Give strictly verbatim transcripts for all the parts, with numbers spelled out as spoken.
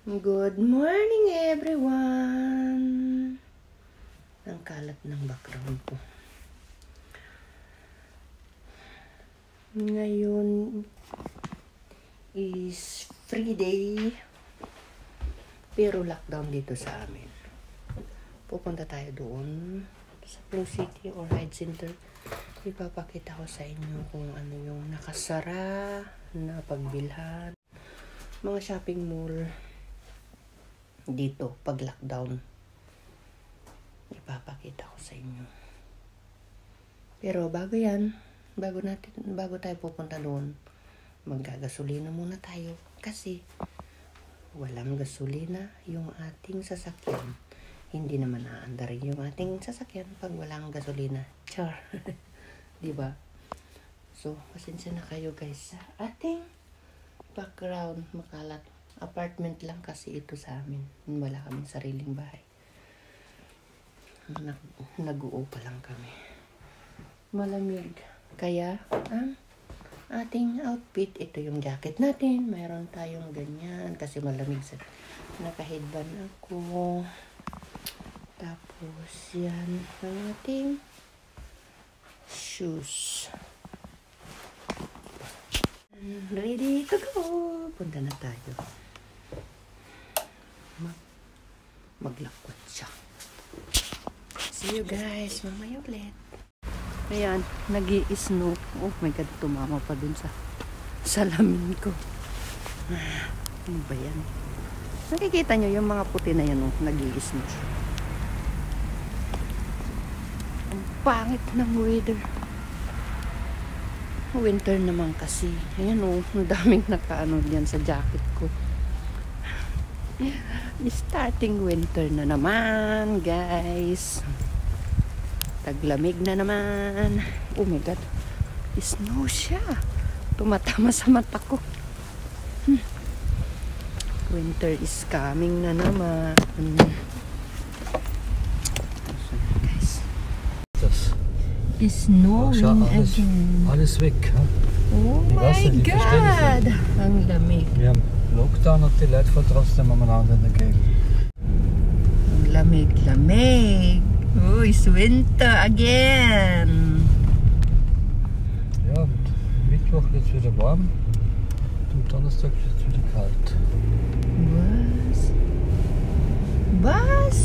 Good morning everyone! Ang kalat ng background ko. Ngayon is free day. Pero lockdown dito sa amin. Pupunta tayo doon sa Blue City or Hyde Center. Ipapakita ko sa inyo kung ano yung nakasara na pagbilhan. Mga shopping mall dito pag lockdown. Ipapakita ko sa inyo. Pero bago yan, bago natin, bago tayo pupunta doon, maggagasolina muna tayo kasi walang gasolina yung ating sasakyan. Hindi naman aandar yung ating sasakyan pag walang gasolina. Char. Diba? So, pasensya na kayo guys sa ating background makalat. Apartment lang kasi ito sa amin. Wala kaming sariling bahay. Nag Nag-uo pa lang kami. Malamig. Kaya, ang ating outfit, ito yung jacket natin. Mayroon tayong ganyan kasi malamig sa naka-headband ako. Tapos, yan ang ating shoes. Ready to go. Punta na tayo. Mag maglakwat siya. See you guys. Mamaya ulit. Ayan. Nag-i-snow. Oh my God. Tumama pa dun sa salamin ko. Ano ba yan? Nakikita nyo yung mga puti na yan. Oh, nag-i-snow siya. Ang pangit ng weather. Winter naman kasi. Ayan o, oh, ang daming nakaano diyan sa jacket ko. Starting winter na naman, guys. Taglamig na naman. Oh my God. Snow siya. Tumatama sa mata ko. Hmm. Winter is coming na naman. Is snowing alles, again. alles weg. He? Oh my God! Ang lamig. Wir haben Lockdown und die Leute fahren trotzdem umeinander in der Gegend. Ang lamig, lamig. Oh, it's winter again. Ja, und Mittwoch wird es wieder warm. Und Donnerstag wird es wieder kalt. Was? Was?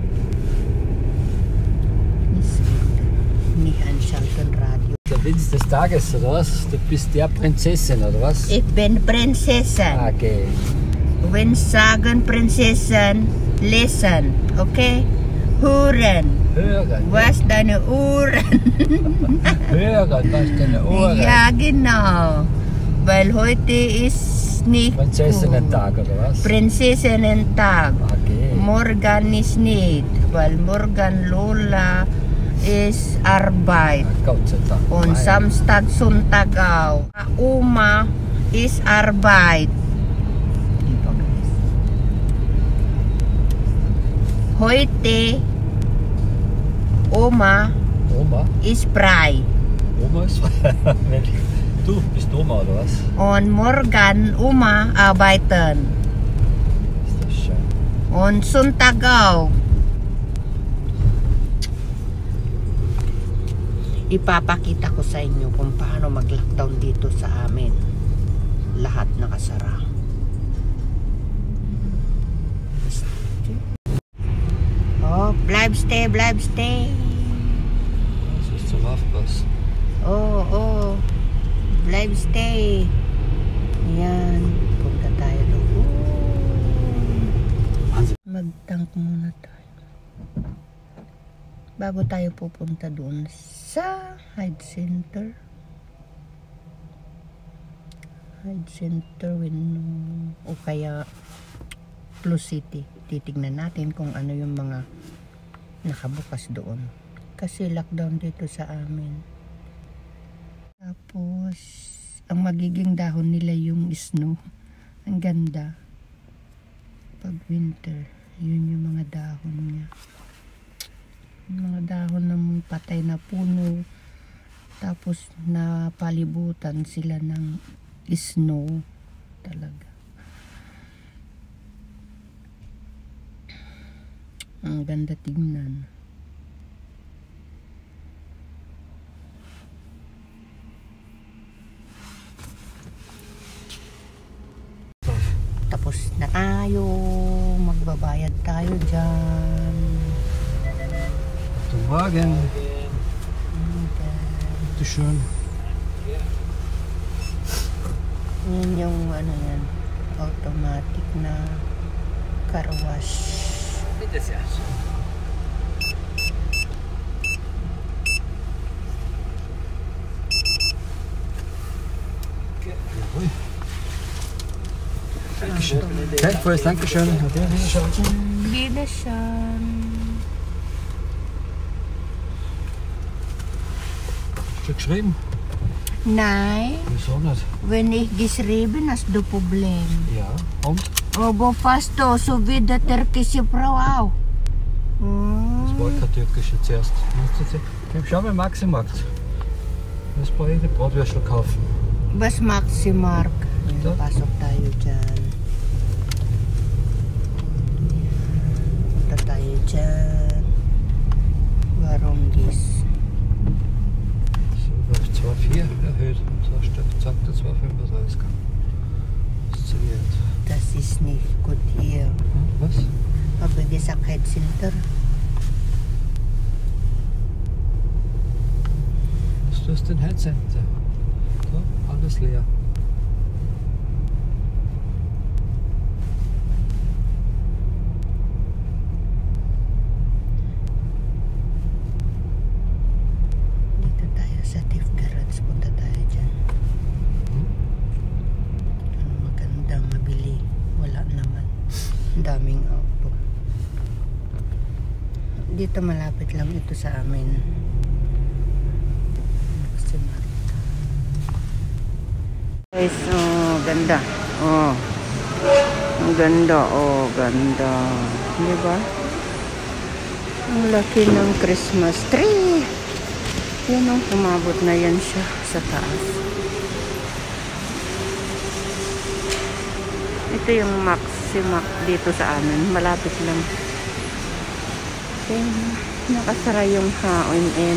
Nicht einschalten, Radio. Der Witz des Tages, oder was? Du bist der Prinzessin, oder was? Ich bin Prinzessin. Okay. Wenn sagen Prinzessin, lesen, okay? Hören. Hören. Was deine Ohren? Hören, was deine Ohren? Ja, genau. Weil heute ist nicht Prinzessinnen-Tag, oder was? Prinzessinnen-Tag. Okay. Morgen ist nicht, weil morgen Lola ist Arbeit. Ja, Gott sei Dank. Und Nein. Samstag, Sonntag auch. Oma ist Arbeit. Heute Oma Oma? ist frei. Oma ist Du bist Oma, oder was? Und morgen Oma arbeiten. Ist das schön. Und Sonntag auch. Ipapakita ko sa inyo kung paano mag-lockdown dito sa amin. Lahat nakasara. Oh, bleib stay, bleib stay. Das ist zum Aufpassen. Oh, oh. Bleib stay. Yan. Punta tayo doon. Mag-tank muna tayo. Bago tayo pupunta doon sa Hyde Center. Hyde Center o kaya Blue City. Titignan natin kung ano yung mga nakabukas doon. Kasi lockdown dito sa amin. Tapos, ang magiging dahon nila yung snow. Ang ganda. Pag winter, yun yung mga dahon niya. Mga dahon ng patay na puno, tapos napalibutan sila ng snow talaga. Ang ganda tingnan. Tapos na tayo. Magbabayad tayo dyan. Guten Morgen. Bitte schön. Yan yung ano yan. Automatic na car wash. Bitte sehr. Jawohl. Dankeschön. Gleichfalls, Dankeschön. Ade, wiederschauen. Wiederschauen. Hast du geschrieben? Nein, Wieso nicht? wenn ich geschrieben, hast du Problem. Ja. Und? Aber fast so wie der türkische Frau auch. Das war kein türkische zuerst. Ich schau mal Maximarkt. Das brauche ich eine Bratwürstel kaufen. Bas Maximark. Ito? Pasok tayo dyan. Punta tayo dyan. Warunggis. So, auf zwei Komma vier erhöht. Und so sagt er zwei Komma fünfunddreißig. Das ist zu wenig. Das ist nicht gut hier. Hm, was? Mabigay sa head center. Das ist den Headcenter. So, alles leer. Dito tayo sa Tiff Garage. Punta tayo dyan. Hm? Ano maganda, mabili. Wala naman. Ang daming auto. Dito malapit lang ito sa amin. Maximark. Guys, oh, ganda. Oh. Ang ganda, oh, ganda. Di ba? Ang laki ng Christmas tree. Yan, oh, umabot na yan siya sa taas. Ito yung Maximark dito sa amin. Malapit lang. Okay, nakasara yung H and M.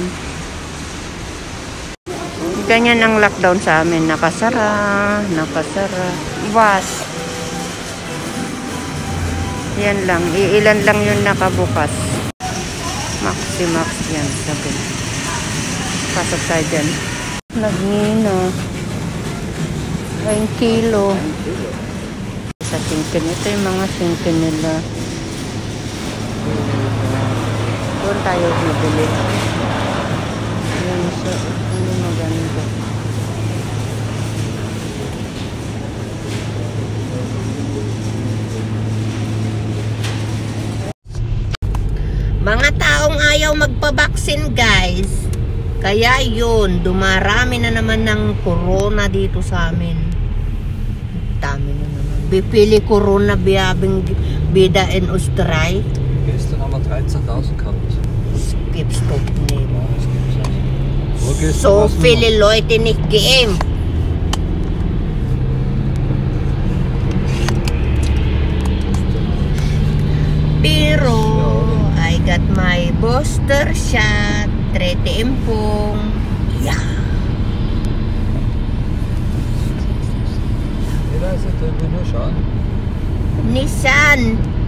Ganyan ang lockdown sa amin. Nakasara, nakasara. Iwas. Yan lang. Iilan lang yung nakabukas. Maximax yan. Sabi. Pasok tayo dyan. Nagmino. Ay, kilo. Sa singkin. Ito yung mga singkin nila. Doon tayo bibili. Yan sa ano maganda. Mga taong ayaw magpabaksin, guys. Kaya yun, dumarami na naman ng corona dito sa amin. Dami na naman. Bipili corona biyabing bida in Österreich. Gestern haben wir dreizehntausend gehabt. Es gibt's doch nicht. Ja, das gibt's nicht. Vorgestern So war's nur- viele Leute nicht geimpft. Pero I got my booster shot. Trete impong. Yeah. Jeder ist jetzt irgendwie nur schauen. Nissan.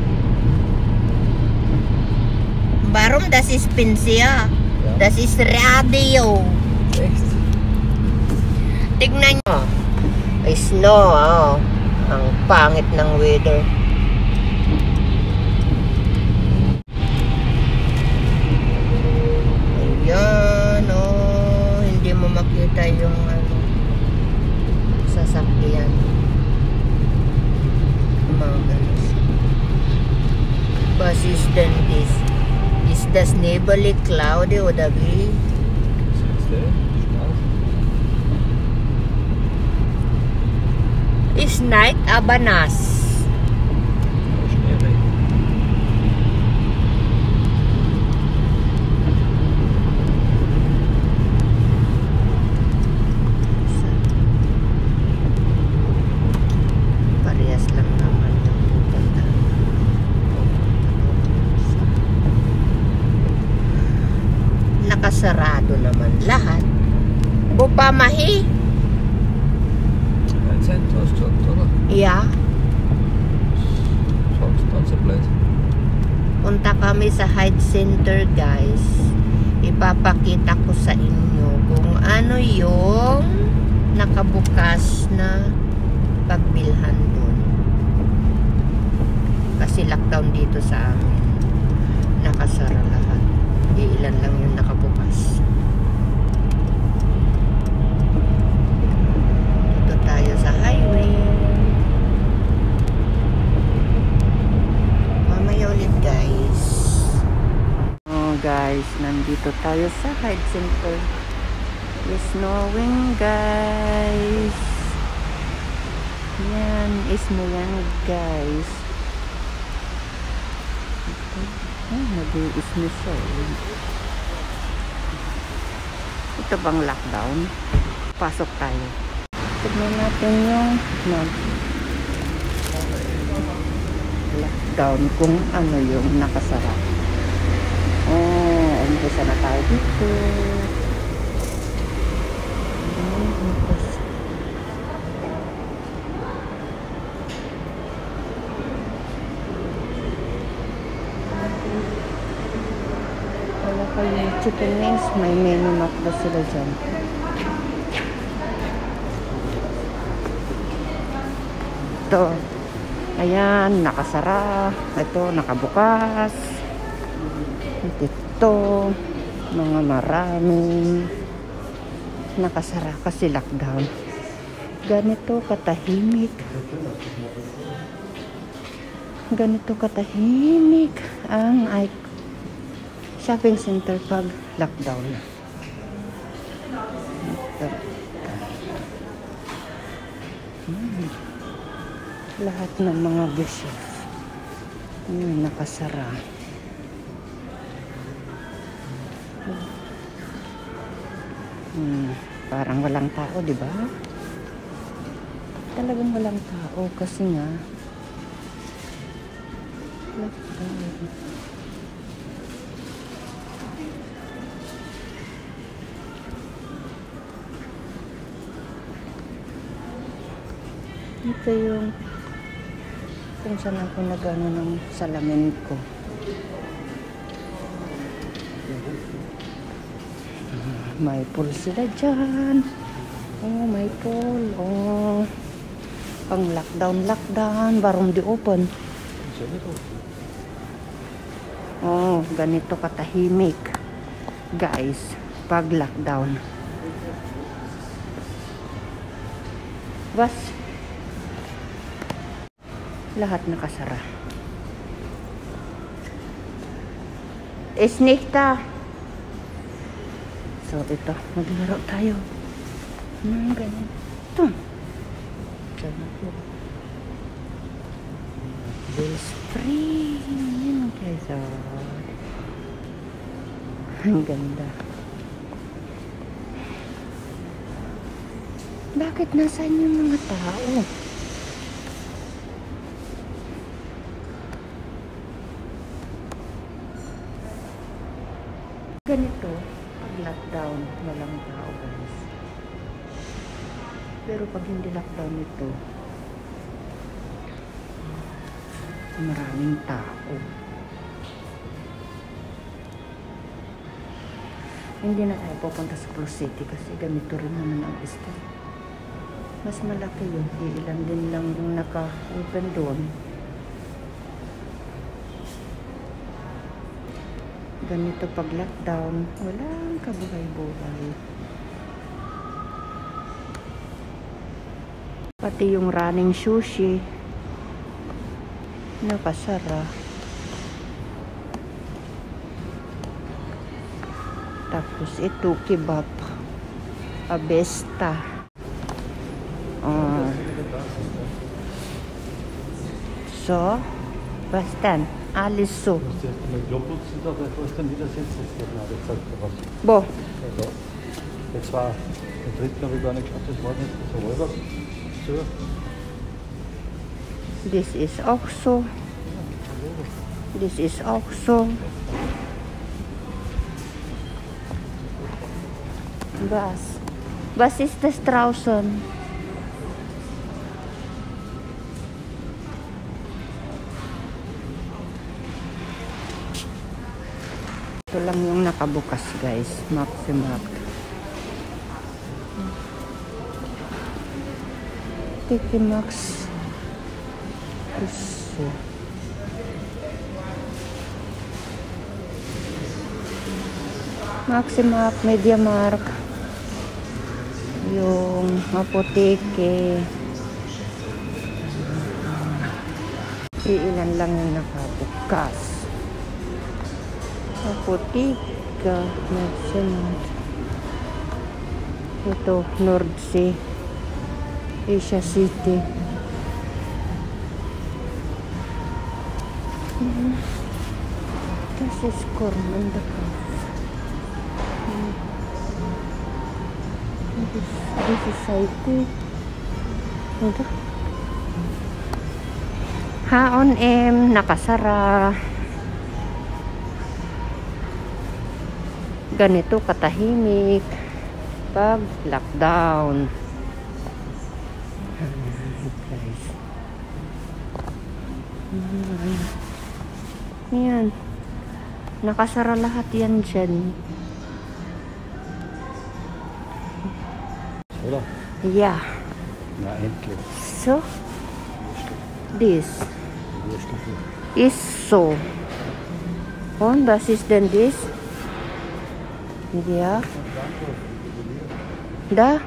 Warum? Das ist Pinsia. Ja. Das ist Radio. Echt? Tignan nyo. Ay, snow, oh. Ang pangit ng weather. Ayan, oh. Hindi mo makita yung ano, sasakyan. Mga ganun. Was ist denn this? Ist das nebelig, cloudy oder wie? Siehst du? Spaß. Ist night aber nass. Schnee. Parehas lang naman yung pupunta. kuya. Schaut dann so blöd. Punta kami sa Hyde Center, guys. Ipapakita ko sa inyo kung ano yung nakabukas na pagbilhan doon. Kasi lockdown dito sa amin. Nakasara lahat. Iilan lang yung nakabukas. Dito tayo sa highway. Mamaya ulit, guys. Oh, guys, nandito tayo sa Hyde Center. It's snowing, guys. Yan, is mo yan, guys. Ay, nag-i-ismi siya. Ito bang lockdown? Pasok tayo. Tignan natin yung no, lockdown kung ano yung nakasara. Oh, umpisa na tayo dito. Wala kayong chicken wings, may menu map ba sila dyan? Ito. Ayan, nakasara. Ito, nakabukas. Ito, mga maraming nakasara kasi lockdown. Ganito katahimik. Ganito katahimik ang shopping center pag lockdown. Hmm. Lahat ng mga dishes hmm, nakasara. Hmm, parang walang tao, di ba? Talagang walang tao kasi nga lockdown. Ito yung kung saan ako nag-ano ng salamin ko. May pool sila dyan. Oh, may pool. Oh, pang lockdown, lockdown. Barong di open. Oh, ganito katahimik. Guys, pag lockdown. Bas. Lahat nakasara. Esnikta. So, ito. Maglaro tayo. Hmm, ganito. Diyan ako. This spring. Yan, guys. Oh. Ang ganda. Bakit nasaan yung mga tao? Ganito, pag lockdown, walang tao, guys. Pero pag hindi lockdown ito, maraming tao. Hindi na tayo pupunta sa Plus City kasi ganito rin naman ang style. Mas malaki yun. Ilan din lang yung naka-open doon. Ganito pag lockdown, walang kabuhay-buhay. Pati yung running sushi, nakasara. Tapos ito, kebab, abesta. Uh, so, bastan, aliso. Bo. Jetzt war der dritten habe ich gar nicht geschafft, das war nicht so rüber. So. This is auch so. This is auch so. Was? Was ist das draußen? lang yung nakabukas, guys. Maximax. Tikimax. Iso. Maximax, MediaMarkt. Yung apoteke. Iilan lang yung nakabukas. Apotika. Maximax. Ito, Nordsee. Asia City. Mm-hmm. This is Corman the mm. This, this is Saiti. Ito. Haon M, nakasara. Ganito katahimik pag lockdown. Guys. Yan. Nakasara lahat yan dyan. Oder? Ja. Na, endlich. So. This. Is so. Und was ist denn this? Ja. Da.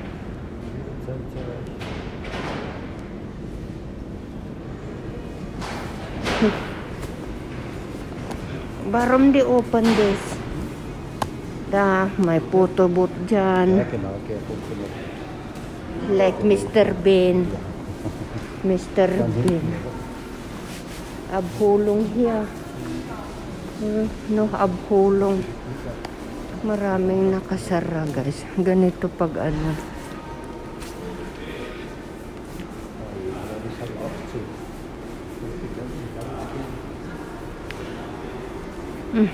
Warum di open this? Da, may photo booth dyan. Ja, genau, okay, funktioniert. Like Mister Bean. Mister Bean. Abhulong here. Hmm, no, abhulong. Maraming nakasara, guys. Ganito pag ano. Hmm.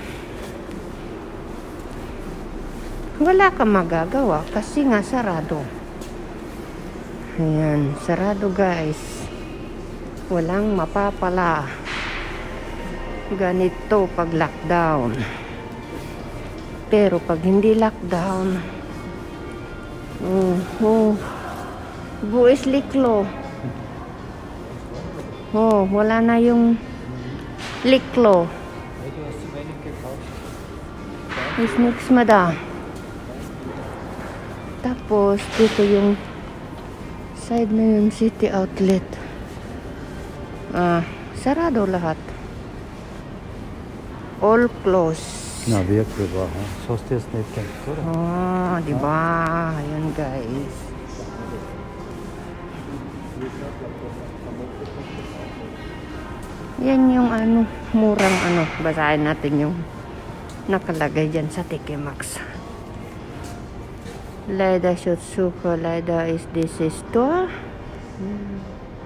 Wala kang magagawa kasi nga sarado. Ayan, sarado, guys. Walang mapapala. Ganito pag lockdown. Pero pag hindi lockdown, oh, oh, buwis liklo. Oh, wala na yung liklo. Is mix mada. Tapos dito yung side na yung city outlet. Ah, sarado lahat. All closed. Na, wirklich wahr. So hast du es nicht gedacht, oder? Ah, di ba? Ayan, guys. Yan yung ano, murang ano. Basahin natin yung nakalagay dyan sa Tikimax. Leider Shotsuka, leider is this store. Hmm.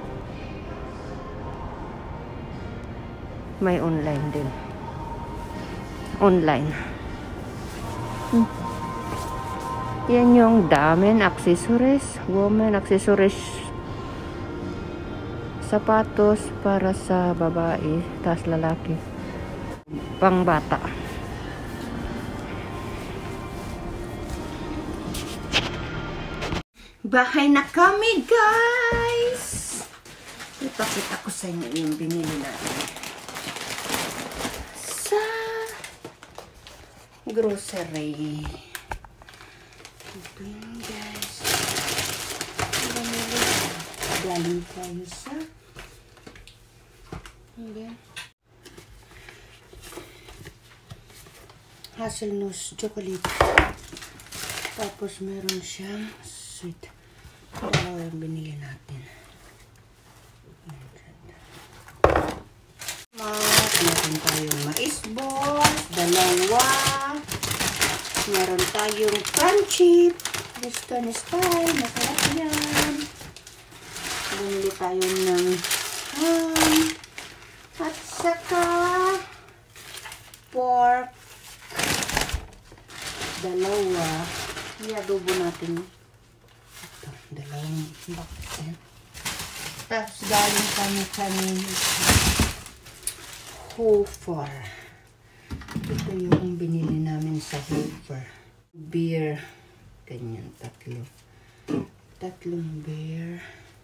May online din. Online. Hmm. Yan yung damen accessories, women accessories, sapatos para sa babae, tas lalaki, pang bata. Bahay na kami, guys! Ipakita ko sa inyo yung binili natin sa grocery. Ito yun, guys. Galing tayo sa okay. Hazelnuts chocolate. Tapos meron siyang sweet. Dalawa yung binili natin. Meron tayong mais balls. Dalawa. Meron tayong crunchy. Western style. Masarap yan. Bumili tayo ng ham. At saka pork. Dalawa. I-adobo natin. Ito, dalawang box yan. Tapos galing kami kami Hofer. Ito yung binili namin sa Hoover. Beer. Ganyan, tatlo. Tatlong beer.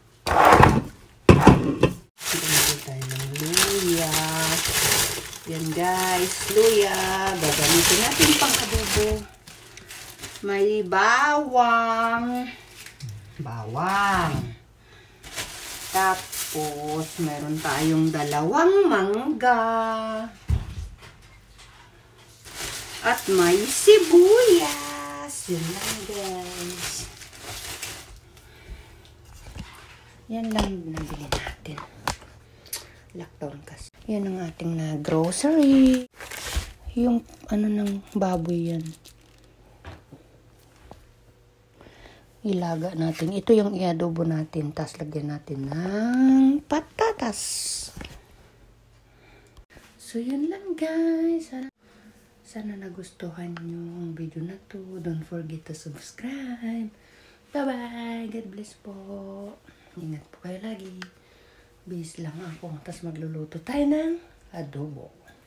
Bumili tayo ng luya. Yan guys, luya. Gagamitin natin pang adobo. May bawang. Bawang. Tapos, meron tayong dalawang mangga. At may sibuyas. Yun lang guys. Yan lang nabili natin. Lockdown kasi. Yan ang ating na grocery. Yung ano ng baboy yan. Ilaga natin. Ito yung iadobo natin. Tapos lagyan natin ng patatas. So yun lang guys. Sana, sana nagustuhan nyo ang video na to. Don't forget to subscribe. Bye bye. God bless po. Ingat po kayo lagi. Bis lang ako. Tapos magluluto tayo ng adobo.